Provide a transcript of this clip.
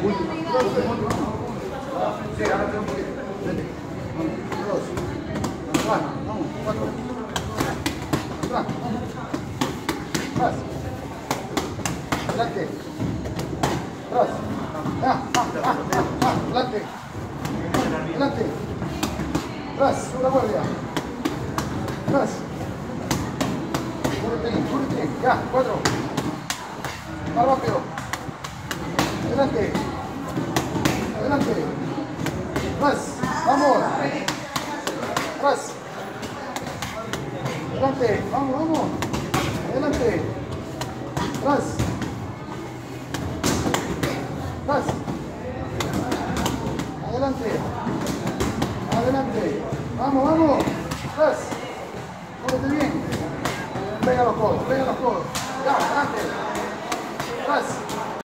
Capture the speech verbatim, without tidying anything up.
Sí, ahora tengo un poquito. Vete. Uno, dos. Atrás, vamos, cuatro. Atrás, vamos. Atrás. Adelante. Atrás. Ah, ah, ah, ah, ah. Adelante. Adelante. Atrás, una guardia. Atrás. Cúrete, cúrete. Ya, cuatro. Más rápido. Adelante. Adelante. Más. Vamos. Atrás. Adelante. Vamos, vamos. Adelante. Atrás. Atrás. Adelante. Adelante. Vamos, vamos. Atrás. Muévete bien. Pega los codos, pega los codos. Ya, adelante.